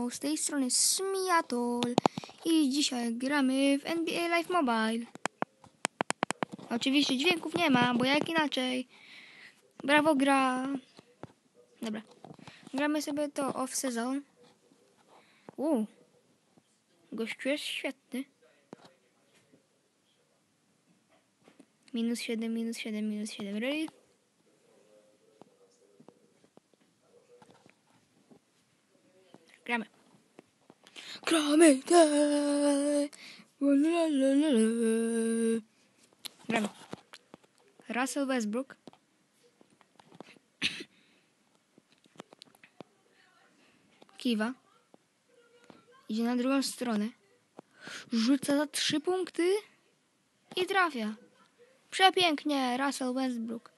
Siemano, z tej strony Smiatol i dzisiaj gramy w NBA Live Mobile. Oczywiście dźwięków nie ma, bo jak inaczej. Brawo gra. Dobra. Gramy sobie to off-season. Gościu jest świetny. -7, -7, -7. Ready? Gramy. Gramy. Russell Westbrook. Kiwa. Idzie na drugą stronę. Rzuca za 3 punkty. I trafia. Przepięknie. Russell Westbrook.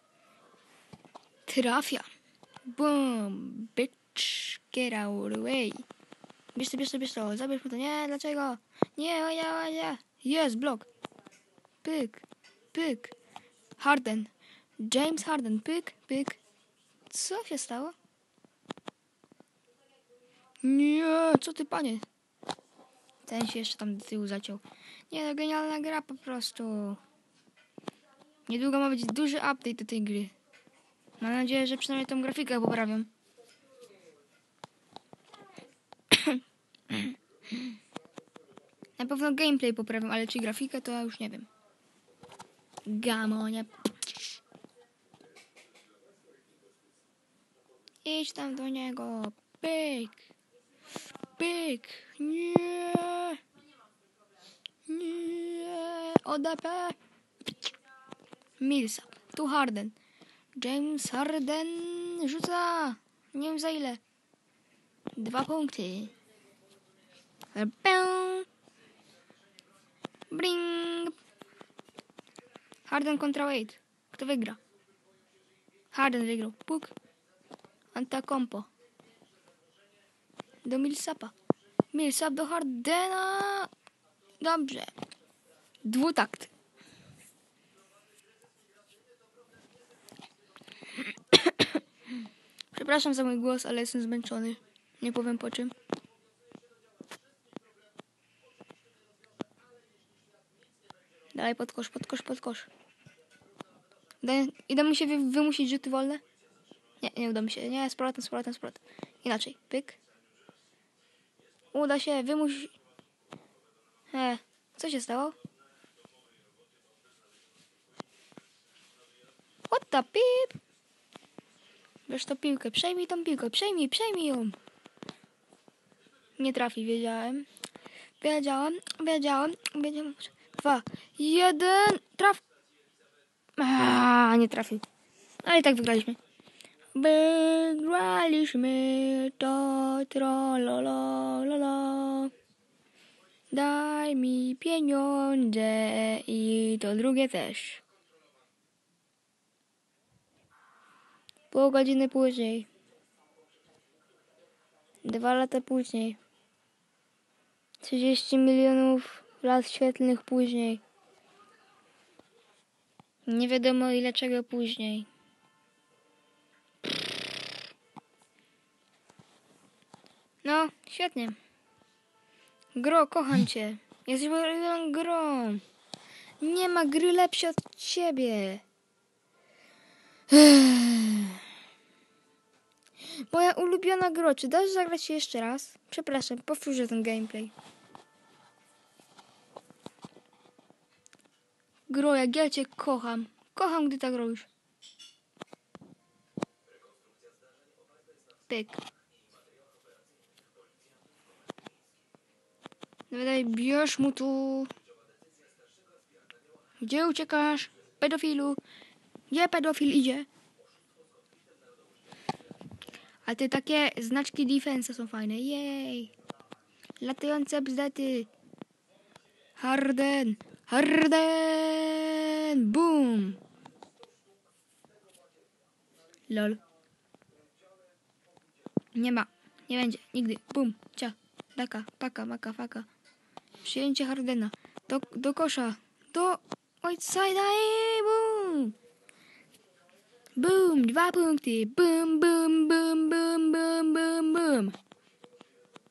Trafia. Boom. Bitch. Get out of the way. Bierz to. Zabierz mu to. Nie, dlaczego? Nie. Jest blok. Pyk. Harden. James Harden. Pyk. Co się stało? Nie, co ty, panie? Ten się jeszcze tam do tyłu zaciął. Nie, to genialna gra po prostu. Niedługo ma być duży update do tej gry. Mam nadzieję, że przynajmniej tą grafikę poprawią. Na pewno gameplay poprawią, ale czy grafikę to ja już nie wiem. Gamonie. Idź tam do niego. Pyk. Nie. ODP. Millsap. Tu Harden. James Harden rzuca. Nie wiem za ile. 2 punkty. Bring. Harden kontra Wade. Kto wygra? Harden wygrał. Puk. Antetokounmpo. Do Millsapa. Millsap do Hardena. Dobrze. Dwutakt. Przepraszam za mój głos, ale jestem zmęczony. Nie powiem po czym. Dalej pod kosz. Idę mu się wymusić rzuty wolne? Nie uda mi się. Nie, z powrotem. Inaczej. Pyk. Uda się, co się stało? What the pip? Bierz tą piłkę, przejmij tą piłkę, przejmij ją. Nie trafi, wiedziałem. 2, 1, traf. Nie trafił. Ale i tak wygraliśmy. To trololololo. Daj mi pieniądze i to drugie też. Pół godziny później. 2 lata później. 30 milionów lat świetlnych później. Nie wiadomo ile czego później. No, świetnie. Gro, kocham cię. Jesteś moją grą. Nie ma gry lepszej od ciebie. Moja ulubiona gro. Czy dasz zagrać się jeszcze raz? Przepraszam, powtórzę ten gameplay. Gro, jak ja cię kocham. Kocham, gdy tak robisz. Pyk. Dawaj, bierz mu tu. Gdzie uciekasz? Pedofilu. Gdzie pedofil idzie? A te takie znaczki defensa są fajne. Jej. Latające bzdety. Harden. Boom. Lol. Nie ma. Nie będzie. Nigdy. Boom. Cia. Daka. Paka. Maka. Faka. Przyjęcie Hardena. Do kosza. Do outside'a i boom. Boom. 2 punkty. Boom.